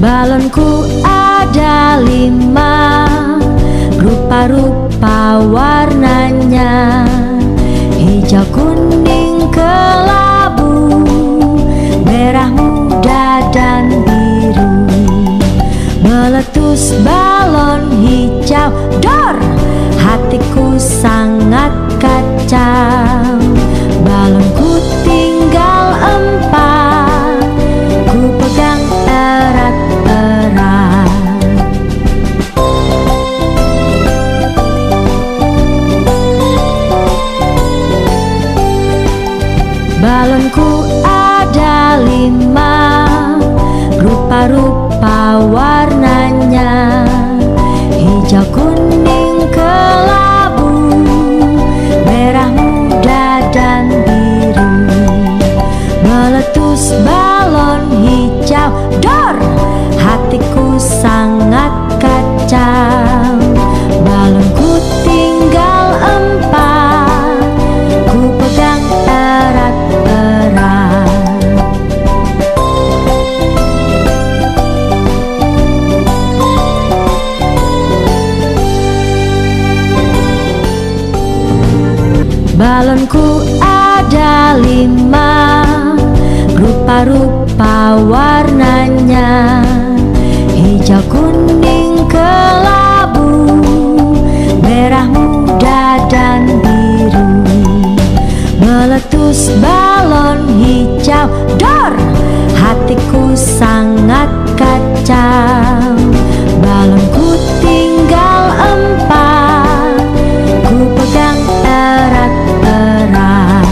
Balonku ada 5, rupa-rupa warnanya, hijau, kuning, kelabu, merah muda dan biru. Meletus balon hijau, dor, hatiku sangat kacau. Balonku tinggal 4, ku pegang erat-erat. Balonku ada 5, rupa-rupa warnanya, hijau, kuning, kelabu, merah muda dan biru. Meletus balon hijau, dor, hatiku sangat kacau. Balonku tinggal 4, ku pegang erat-erat. Balonku ada 5, rupa-rupa warnanya, hijau, kuning, kelabu, merah muda dan biru. Meletus balon hijau, dor, hatiku sangat kacau. Balonku tinggal 4, ku pegang erat-erat.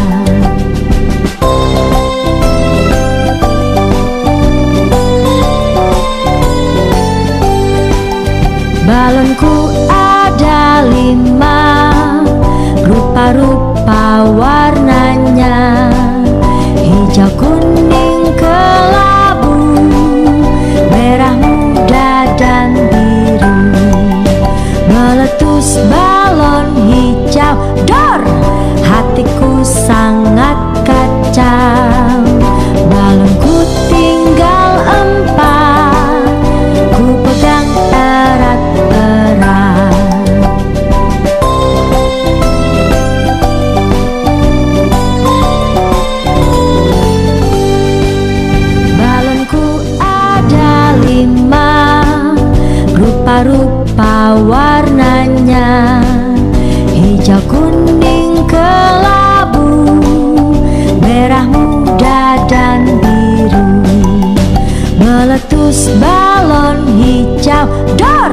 Balonku ada 5, rupa-rupa warnanya, hijau, kuning, kelabu, merah muda dan biru. Meletus balon hijau, dor, hatiku sangat kacau. Balonku tinggal 4, ku pegang erat-erat. Balonku ada 5, rupa-rupa warnanya, hijau, kuning, kelabu, merah muda dan biru. Meletus balon hijau, dor,